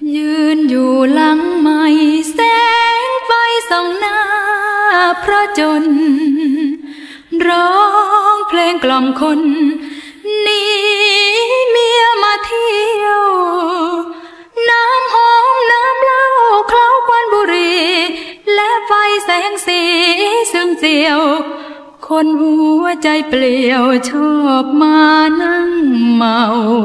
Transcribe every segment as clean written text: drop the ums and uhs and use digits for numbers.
ยืนอยู่หลังไม้แสงไฟส่องหน้าพระจนร้องเพลงกล่อมคนหนีเมียมาเที่ยวน้ำหอมน้ำเหล้าเคล้าควันบุหรี่และไฟแสงสีซึมเจียวคนหัวใจเปลี่ยวชอบมานั่งเมา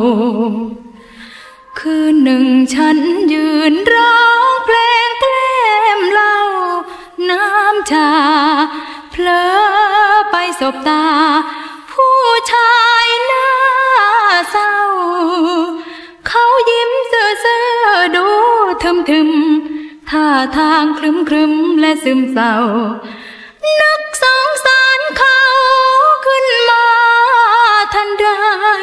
คืนหนึ่งฉันยืนร้องเพลงแกล้มเหล้าน้ำชาเผลอไปสบตาผู้ชายหน้าเศร้าเขายิ้มเซ่อดูทึมท่าทางครึมและซึมเศร้านึกสงสารเขาขึ้นมาทันใด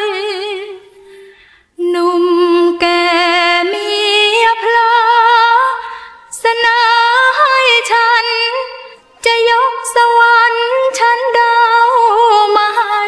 หนุ่มแก่เมียเพลอเสนอให้ฉันจะยกสวรรค์ชั้นดาวมาให้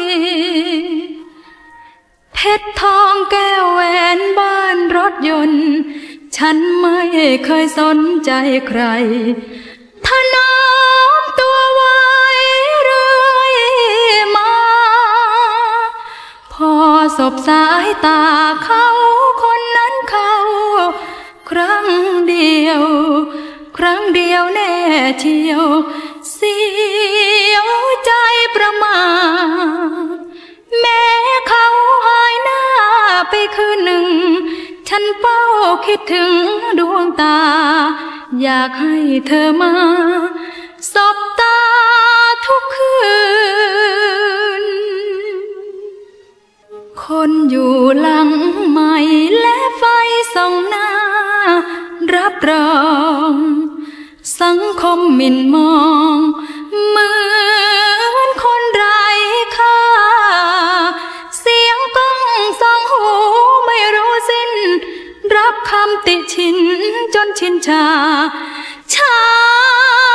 เพชรทองแก้วแหวนบ้านรถยนต์ฉันไม่เคยสนใจใครถนอมตัวไว้เรื่อยมาพอสบสายตาเขาคนนั้นเขาครั้งเดียวแน่เชียวเสียวใจประมาทแม้เขาหายหน้าไปคืนหนึ่งฉันเฝ้าคิดถึงดวงตาอยากให้เธอมาสบตาทุกคืนคนอยู่หลังไม้และไฟส่องหน้ารับรองสังคมหมิ่นมองเหมือนคนไร้ค่าเสียงก้องสองหูไม่รู้สิ้นรับคำติชินจนชินชา